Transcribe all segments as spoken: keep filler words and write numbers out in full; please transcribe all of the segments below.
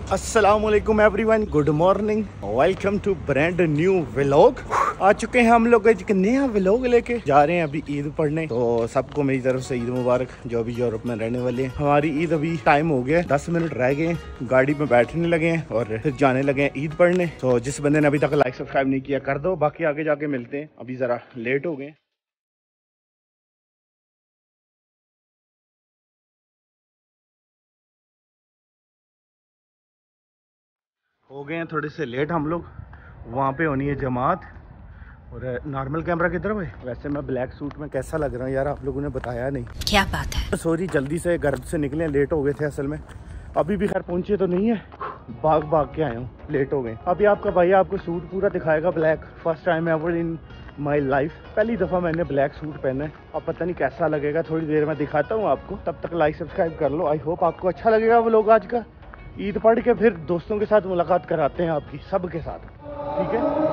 अस्सलामुअलैकुम everyone, good morning, welcome to brand new vlog. आ चुके हैं हम लोग एक नया व्लॉग लेके जा रहे हैं अभी ईद पढ़ने। तो सबको मेरी तरफ से ईद मुबारक, जो भी यूरोप में रहने वाले हैं। हमारी ईद अभी टाइम हो गया, दस मिनट रह गए, गाड़ी में बैठने लगे हैं और फिर जाने लगे हैं ईद पढ़ने। तो जिस बंदे ने अभी तक लाइक सब्सक्राइब नहीं किया कर दो, बाकी आगे जाके मिलते हैं, अभी जरा लेट हो गए। हो गए हैं थोड़े से लेट हम लोग, वहाँ पे होनी है जमात। और नॉर्मल कैमरा किधर है? वैसे मैं ब्लैक सूट में कैसा लग रहा हूँ यार, आप लोगों ने बताया नहीं। क्या बात है। सॉरी, जल्दी से घर से निकले, लेट हो गए थे असल में। अभी भी खैर पहुँचे तो नहीं है, भाग भाग के आए हूँ, लेट हो गए। अभी आपका भाई आपको सूट पूरा दिखाएगा black. First time ever in my life, पहली दफ़ा मैंने ब्लैक सूट पहना है। अब पता नहीं कैसा लगेगा, थोड़ी देर में दिखाता हूँ आपको। तब तक लाइक सब्सक्राइब कर लो। आई होप आपको अच्छा लगेगा वो लोग। आज का ईद पढ़ के फिर दोस्तों के साथ मुलाकात कराते हैं आपकी, सबके साथ, ठीक है।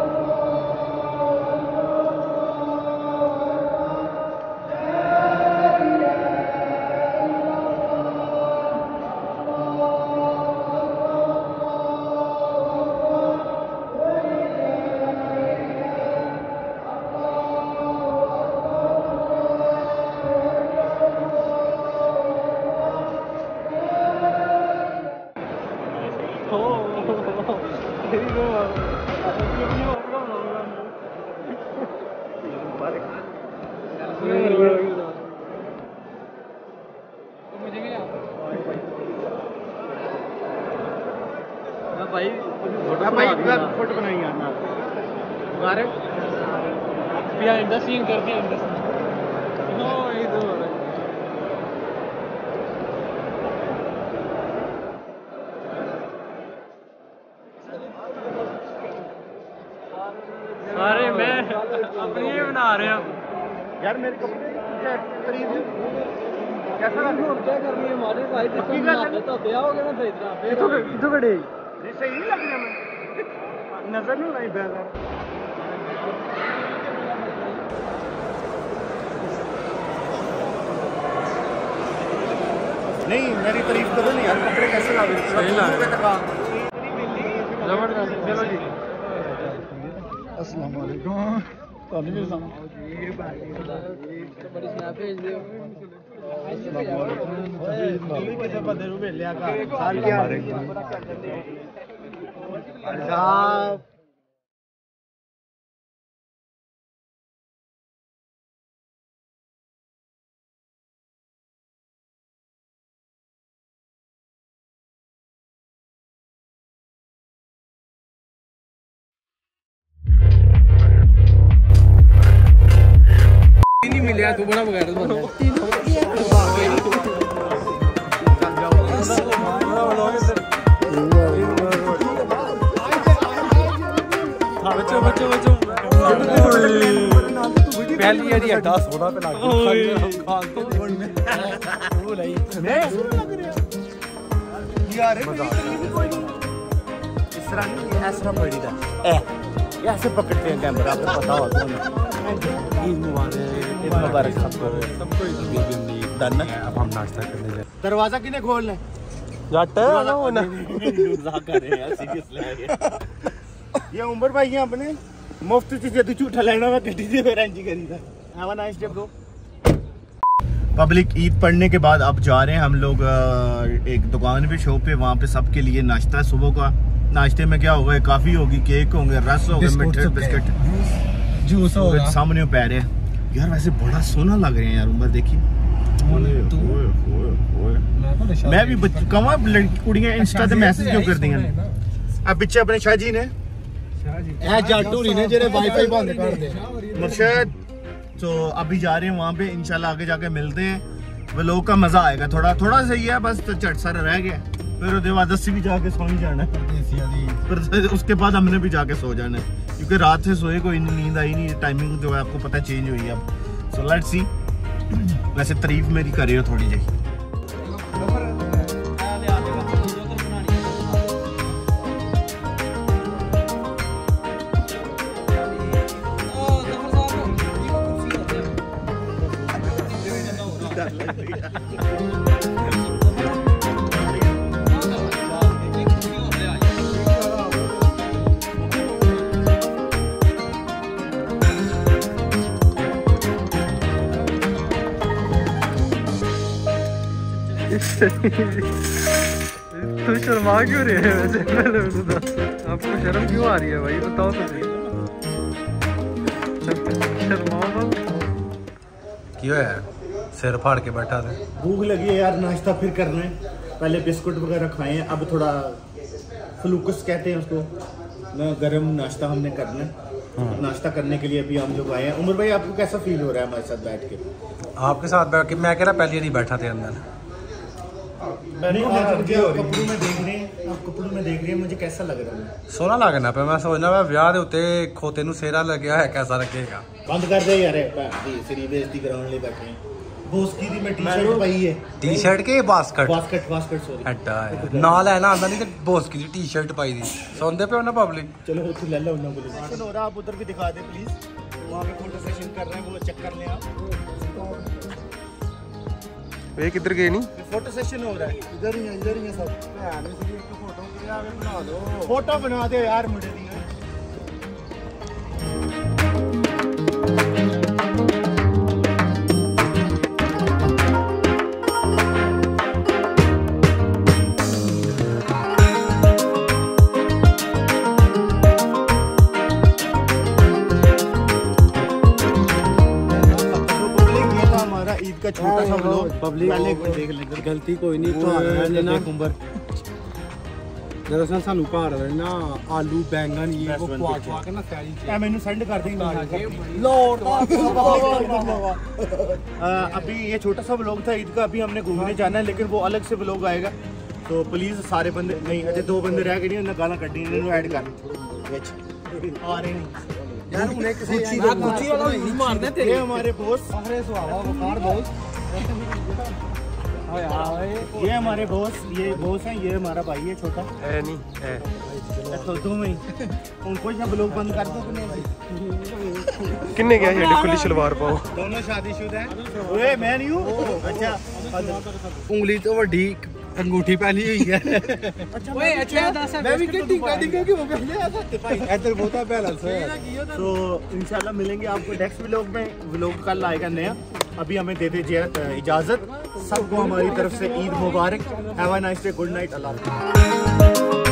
भाई फोटो बनाएंगे मुबारक बिहाइंड द सीन कर दिया। नो ये तो सारे मैं अपनी ही बना रहे हैं यार। मेरे कपड़े कैसा क्या करनी है हमारे भाई, तो ब्याह हो गया ना इतना कितों खड़े सही नहीं लग रहा, मैं नजर नहीं आई बैल। नहीं मेरी तारीफ करो नहीं यार, कपड़े कैसे लग रहे? सही लग रहे हैं, जबरदस्त। चलो जी, अस्सलाम वालेकुम। तो नहीं मेरे सामने बड़ी स्नैप भेज दियो। अस्सलाम वालेकुम। किसे बंदे नु भेज लिया का साल क्या साहब। नहीं मिला तू बड़ा बगैर बच्चों बच्चों बच्चों पहली यारी अड्डा सोना पे लग गया खान तो जीवन में वो नहीं मैं लग रहा यार। इस तरह नहीं, ऐसा पड़ी था ए ऐसे पकड़ते हैं कैमरा, आपको पता होगा ना। ईद मुबारक, ईद मुबारक सबको सबको ईद डन। अब हम नाश्ता करने जा। दरवाजा किने खोलना है? जट ना होना मजाक कर रहे हैं यार, सीरियसली। ये उमर भाई हैं अपने, मुफ्त से जदू झूठा लेना मैं गड्डी से फिर एंजी करी था। Have a nice day bro. Public Eid पढ़ने के बाद अब जा रहे हैं हम लोग एक दुकान पे, शॉप पे। वहाँ पे सबके लिए नाश्ता है सुबह का। नाश्ते में क्या होगा? काफ़ी होगी, केक होंगे, रस होंगे, मिठे बिस्किट, जूस होगा। सामने पै रहे हैं यार, वैसे बड़ा सोना लग रहे हैं यार। उमर देखिए, मैं भी कमा लड़की कुड़ियाँ इंस्टा पे मैसेज क्यों कर दी हैं? अब पीछे अपने शाह जी ने वाईफाई बंद कर दे मुर्शद। तो अभी जा रहे हैं वहाँ पे, इंशाल्लाह आगे जाके मिलते हैं। वो लोग का मजा आएगा। थोड़ा थोड़ा सही है बस, तो चट सारा रह गया। फिर उसके बाद दस भी जाके सो ही जाना है, फिर उसके बाद हमने भी जाके सो जाना है, क्योंकि रात से सोए कोई नींद आई नहीं। टाइमिंग जो है आपको पता चेंज हुई है अब। So let's see. वैसे तारीफ मेरी कर रही हो थोड़ी जी। तू शर्मा क्यों रहे है वैसे? पहले तो आपको शर्म क्यों आ रही है भाई, बताओ तो सही। शर्माओ तो क्यों है, सिर फाड़ के बैठा था। भूख लगी है यार, नाश्ता फिर करना है। पहले बिस्कुट वगैरह खाए हैं, अब थोड़ा फ्लूकस कहते हैं उसको ना, गरम नाश्ता हमने करना है। नाश्ता करने के लिए अभी हम लोग आए हैं। उमर भाई आपको कैसा फील हो रहा है हमारे साथ बैठ के? आपके साथ बैठ के मैं कह रहा पहले नहीं बैठा थे अंदर। नहीं, आप कपड़ों में देख रहे हैं, आप कपड़ों में देख रहे हैं, मुझे कैसा लग रहा है? सोना लगना पे मैं सोचना मैं ब्याह दे उत्ते खोते नु सेरा लग्या है, कैसा लगेगा? बंद कर दे यार, सिरी बेइज्जती कराने लिए बैठे हैं। बोस की दी मैं टी-शर्ट पाई है। टी-शर्ट के बास्केट बास्केट बास्केट सॉरी हटा है नाल है ना, आंदा नहीं ते बोस की टी-शर्ट पाई दी सोंदे पे ना पब्लिक। चलो उठ ले लो ना बोले सेशन हो रहा, आप उधर भी दिखा दे प्लीज। वहां पे फोटो सेशन कर रहे हैं, वो चेक कर लें आप। वे किधर गए नहीं? फोटो सेशन हो रहा है, इधर ही है, इधर ही है सब। फोटो बना दो, फोटो बना दे यार मुझे दी। ईद का छोटा सा व्लॉग पब्लिक वाले देख लेंगे। गलती कोई नहीं, दरअसल सानू घर वाले ना आलू बैंगन ये वो खवा खवा के ना सारी चीज मैंने सेंड कर देंगे। अभी ये छोटा सा व्लॉग था ईद का, अभी हमने घूमने जाना है, लेकिन वो अलग से व्लॉग आएगा। तो प्लीज सारे बंदे नहीं, अजय दो बंदे रह गए नहीं, गाना कटी इन्होंने ऐड कर आ रहे नहीं यार। उन्हें किसी गुच्ची वाला मार दे तेरे। ये हमारे बॉस अरे सुहावा वकार बॉस, ये हमारे बॉस, ये बॉस हैं, ये हमारा भाई है छोटा है नहीं है तो तुम ही उनको ही ब्लॉग बंद कर दो। किन्ने क्या है खुली सलवार पाओ, दोनों शादीशुदा हैं। ओए मैं नहीं हूं। अच्छा उंगली तो बड़ी अंगूठी पहनी हुई है। ओए अच्छा मैं भी टिका टिका के वो पहले आता भाई इधर बहुत बैलेंस है। तो इंशाल्लाह मिलेंगे आपको नेक्स्ट व्लॉग में। व्लॉग कल आएगा नया। अभी हमें दे दीजिए इजाजत। सबको हमारी तरफ से ईद मुबारक। Have a nice day, good night, Allah हाफ़िज़।